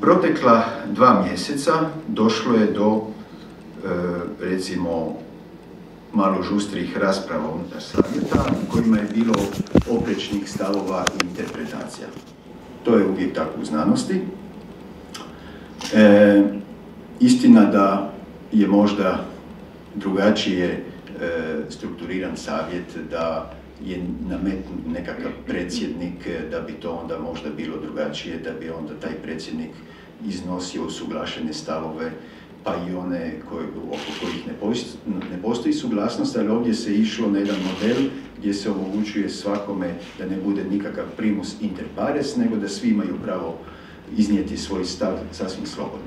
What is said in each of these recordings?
protekla 2 mjeseca došlo je do, recimo, malo žustrih rasprava unutar savjeta u kojima je bilo oprečnih stavova i interpretacija. To je uvijek tako u znanosti. Istina da je možda drugačije strukturiran savjet, da je nametnut nekakav predsjednik, da bi to onda možda bilo drugačije, da bi onda taj predsjednik iznosio usuglašene stavove, pa i one oko kojih ne postoji suglasnost, ali ovdje se išlo na jedan model gdje se omogućuje svakome da ne bude nikakav primus inter pares, nego da svi imaju pravo iznijeti svoj stav sasvim slobodno.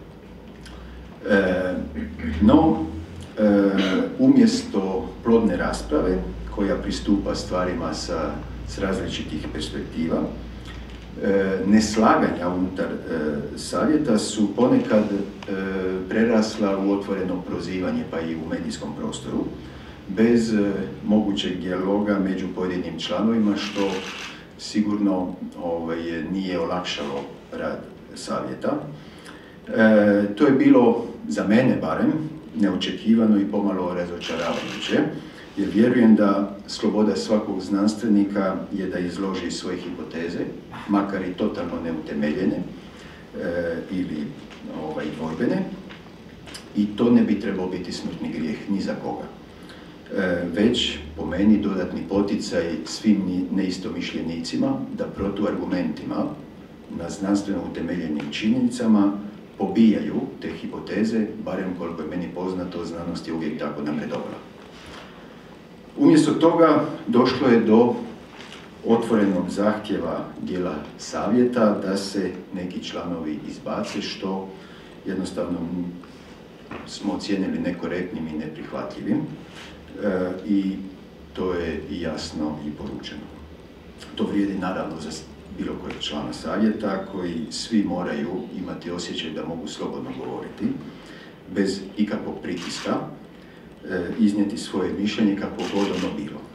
Umjesto plodne rasprave koja pristupa stvarima s različitih perspektiva, neslaganja unutar savjeta su ponekad prerasla u otvoreno prozivanje, pa i u medijskom prostoru, bez mogućeg dijaloga među pojedinim članovima, što sigurno nije olakšalo rad savjeta. To je bilo, za mene barem, neočekivano i pomalo razočaravajuće, jer vjerujem da sloboda svakog znanstvenika je da izloži svoje hipoteze, makar i totalno neutemeljene ili dvojbene, i to ne bi trebao biti smrtni grijeh ni za koga. Već, po meni, dodatni poticaj svim neistomišljenicima da protuargumentima na znanstveno utemeljenim činjenicama pobijaju te hipoteze, barem koliko je meni poznato, znanost je uvijek tako napredovala. Umjesto toga došlo je do otvorenog zahtjeva dijela savjeta da se neki članovi izbace, što jednostavno smo ocijenili nekorektnim i neprihvatljivim, i to je jasno i poručeno. To vrijedi naravno za bilo kojeg člana savjeta, koji svi moraju imati osjećaj da mogu slobodno govoriti, bez ikakvog pritiska, iznijeti svoje mišljenje kako god ono bilo.